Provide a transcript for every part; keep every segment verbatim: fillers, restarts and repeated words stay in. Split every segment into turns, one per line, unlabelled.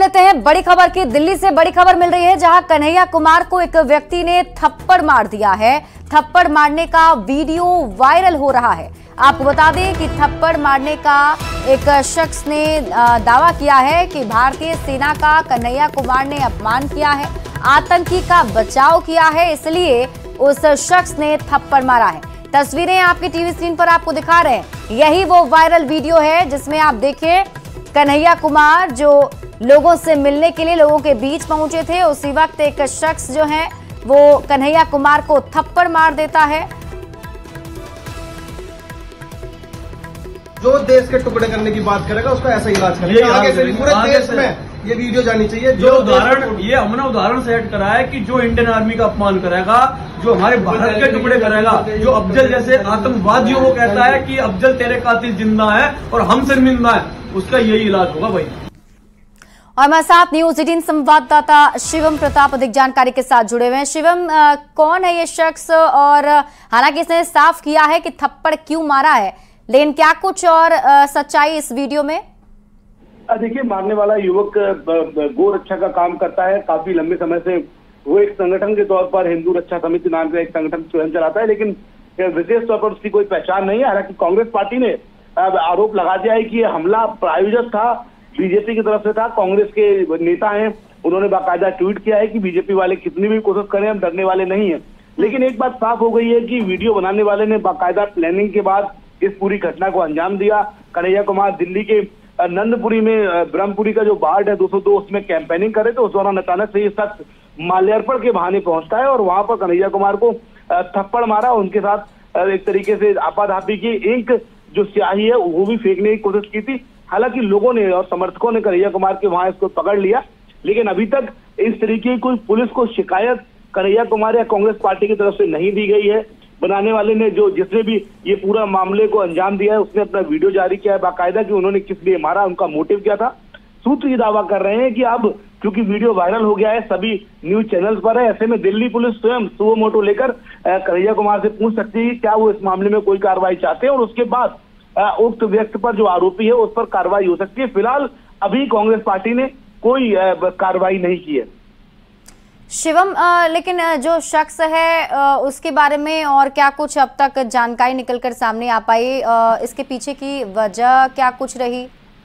लेते हैं बड़ी खबर की। दिल्ली से बड़ी खबर मिल रही है, जहां कन्हैया कुमार को एक व्यक्ति ने थप्पड़ मार दिया है। थप्पड़ मारने का वीडियो वायरल हो रहा है। आपको बता दें कि थप्पड़ मारने का एक शख्स ने दावा किया है कि भारतीय सेना का कन्हैया कुमार ने अपमान किया है, आतंकी का बचाव किया है, इसलिए उस शख्स ने थप्पड़ मारा है। तस्वीरें आपकी टीवी स्क्रीन पर आपको दिखा रहे हैं। यही वो वायरल वीडियो है जिसमें आप देखिए कन्हैया कुमार जो लोगों से मिलने के लिए लोगों के बीच पहुंचे थे, उसी वक्त एक शख्स जो है वो कन्हैया कुमार को थप्पड़ मार देता है।
जो देश के टुकड़े करने की बात करेगा उसका ऐसा इलाज करेगा। आगे से पूरे देश में ये वीडियो जानी चाहिए। जो
उदाहरण ये हमने उदाहरण सेट करा है कि जो इंडियन आर्मी का अपमान करेगा, जो हमारे भारत के टुकड़े करेगा, जो अफजल जैसे आतंकवादियों को कहता है कि अफजल तेरे कातिल जिंदा है और हम शर्मिंदा है, उसका यही इलाज होगा भाई।
और हमारे साथ न्यूज एटीन संवाददाता शिवम प्रताप अधिक जानकारी के साथ जुड़े हुए हैं। शिवम, आ, कौन है ये शख्स, और हालांकि इसने साफ किया है कि थप्पड़ क्यों मारा है, लेकिन क्या कुछ और आ, सच्चाई इस वीडियो में?
देखिए, मारने वाला युवक गो रक्षा का काम करता है। काफी लंबे समय से वो एक संगठन के तौर पर हिंदू रक्षा समिति नाम का एक संगठन स्वयं चलाता है, लेकिन विशेष तौर पर उसकी कोई पहचान नहीं है। हालांकि कांग्रेस पार्टी ने आरोप लगा दिया है कि ये हमला प्रायोजक था, बीजेपी की तरफ से था। कांग्रेस के नेता हैं, उन्होंने बाकायदा ट्वीट किया है कि बीजेपी वाले कितनी भी कोशिश करें हम डरने वाले नहीं है। लेकिन एक बात साफ हो गई है कि वीडियो बनाने वाले ने बाकायदा प्लानिंग के बाद इस पूरी घटना को अंजाम दिया। कन्हैया कुमार दिल्ली के नंदपुरी में ब्रह्मपुरी का जो वार्ड है दो सौ दो, उसमें कैंपेनिंग करे तो उस दौरान अचानक से ये शख्स माल्यार्पण के बहाने पहुंचता है और वहां पर कन्हैया कुमार को थप्पड़ मारा। उनके साथ एक तरीके से आपाधापी की इंक जो स्याही है वो भी फेंकने की कोशिश की थी। हालांकि लोगों ने और समर्थकों ने कन्हैया कुमार के वहां इसको पकड़ लिया, लेकिन अभी तक इस तरीके की कोई पुलिस को शिकायत कन्हैया कुमार या कांग्रेस पार्टी की तरफ से नहीं दी गई है। बनाने वाले ने जो जिसने भी ये पूरा मामले को अंजाम दिया है उसने अपना वीडियो जारी किया है बाकायदा कि उन्होंने किस लिए मारा, उनका मोटिव क्या था। सूत्र ये दावा कर रहे हैं कि अब क्योंकि वीडियो वायरल हो गया है, सभी न्यूज चैनल्स पर है, ऐसे में दिल्ली पुलिस स्वयं सुओ मोटो लेकर कन्हैया कुमार से पूछ सकती है क्या वो इस मामले में कोई कार्रवाई चाहते हैं और उसके बाद उक्त व्यक्ति पर जो आरोपी है उस पर कार्रवाई हो सकती है। फिलहाल अभी कांग्रेस पार्टी ने कोई कार्रवाई नहीं की है।
शिवम, आ, लेकिन जो शख्स है आ, उसके बारे में और क्या कुछ अब तक जानकारी निकलकर सामने आ पाई? इसके पीछे की वजह क्या कुछ रही?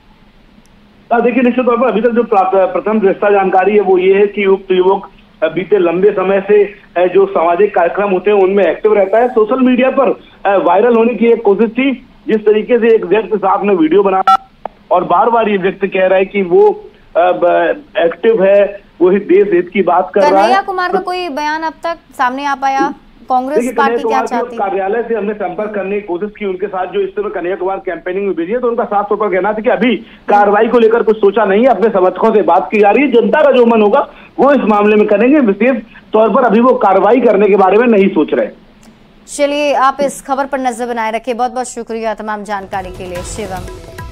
देखिए, निश्चित तौर पर अभी तक जो प्रथम दृष्टा जानकारी है वो ये है कि उक्त युवक बीते लंबे समय से जो सामाजिक कार्यक्रम होते हैं उनमें एक्टिव रहता है। सोशल मीडिया पर वायरल होने की एक कोशिश थी, जिस तरीके से एक व्यक्ति साहब ने वीडियो बनाया और बार बार ये व्यक्ति कह रहा है कि वो एक्टिव है, वही देश हित की बात कर रहा है।
कन्हैया कुमार का कोई बयान अब तक सामने आ पाया? कांग्रेस पार्टी क्या चाहती है?
कार्यालय से हमने संपर्क करने की कोशिश की उनके साथ, जो इस समय कन्हैया कुमार कैंपेनिंग में बिजी है, तो उनका साफ तौर पर कहना था कि अभी कार्रवाई को लेकर कुछ सोचा नहीं है, अपने समर्थकों से बात की जा रही है, जनता का जो मन होगा वो इस मामले में करेंगे। विशेष तौर पर अभी वो कार्रवाई करने के बारे में नहीं सोच रहे।
चलिए, आप इस खबर पर नजर बनाए रखिए। बहुत बहुत शुक्रिया तमाम जानकारी के लिए शिवम।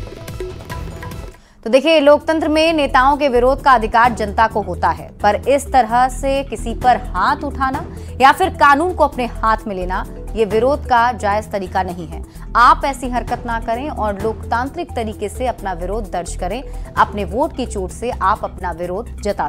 तो देखिए, लोकतंत्र में नेताओं के विरोध का अधिकार जनता को होता है, पर इस तरह से किसी पर हाथ उठाना या फिर कानून को अपने हाथ में लेना, ये विरोध का जायज तरीका नहीं है। आप ऐसी हरकत ना करें और लोकतांत्रिक तरीके से अपना विरोध दर्ज करें। अपने वोट की चोट से आप अपना विरोध जता